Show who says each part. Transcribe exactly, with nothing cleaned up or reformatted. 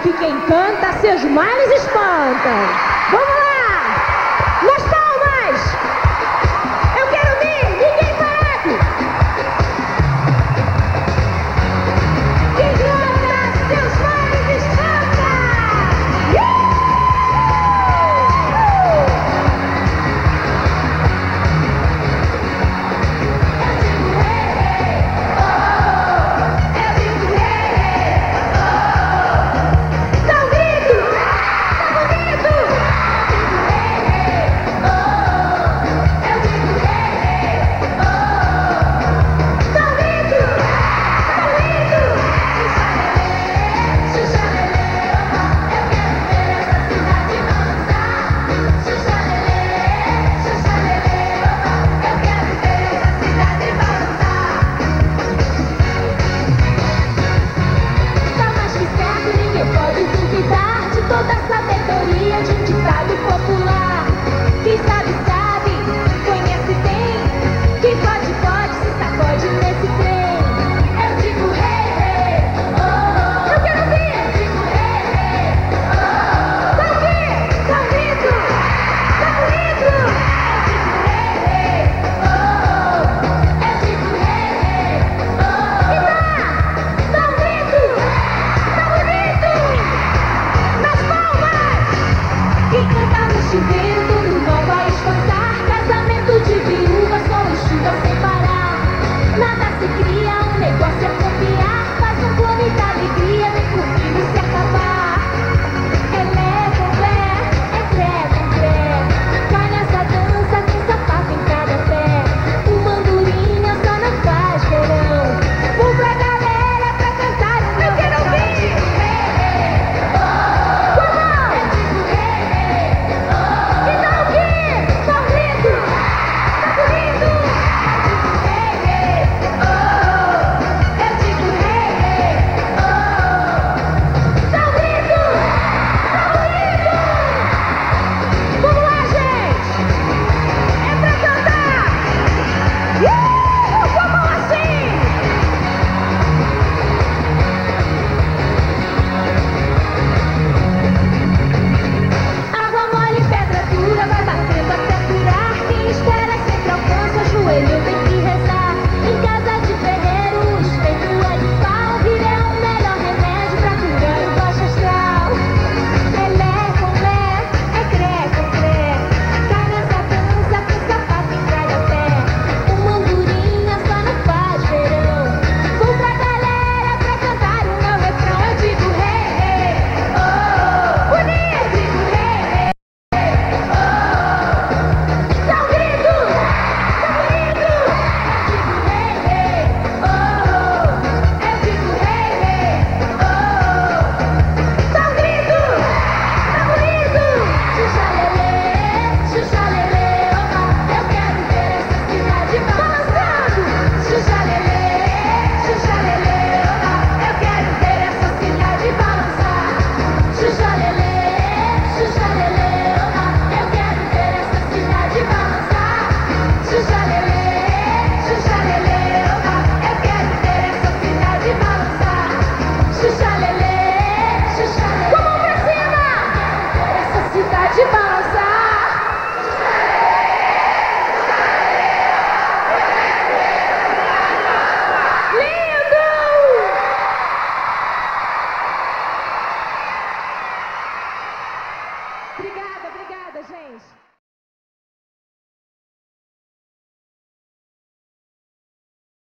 Speaker 1: que quem canta seus males espanta. Vamos lá! Nas palmas! Eu quero ver! Ninguém parado! Quem canta seus males espanta! Uh! Toda a sabedoria de um ditado popular. Quem sabe, sabe, conhece bem. Quem pode, pode, se sacode nesse trem. Eu digo hey, hey, oh, oh. Eu quero ouvir. Eu digo hey, hey, oh, oh. Tá o quê? Tá o grito? Tá o grito? Eu digo hey, hey, oh, oh. Eu digo hey, hey, oh, oh. E tá? Tá o grito? Tá bonito? Quem canta no chuveiro, todo mal vai espantar. Casamento de viúva, sol e chuva sem parar. Nada se cria, um negócio é confiar. Faz um plano de alegria, vem comigo se acabar. É lé com lé, é cré com cré. Cai nessa dança com sapato em cada pé. Uma andorinha só não faz verão. Vou pra galera pra cantar o meu refrão. Eu tenho que rezar. Em casa de ferreiro, o espeto é de pau. Vira é o melhor remédio pra curar o baixo astral. É lé com lé, é cré com cré. Cai nessa dança com sapato em cada pé. Uma andorinha só não faz verão. Vou pra galera pra cantar o meu refrão. Eu digo hey, hey, oh, oh. Bonito! Eu digo hey, hey, oh, oh. Dá um grito! De balançar. Lindo! Obrigada, obrigada, gente.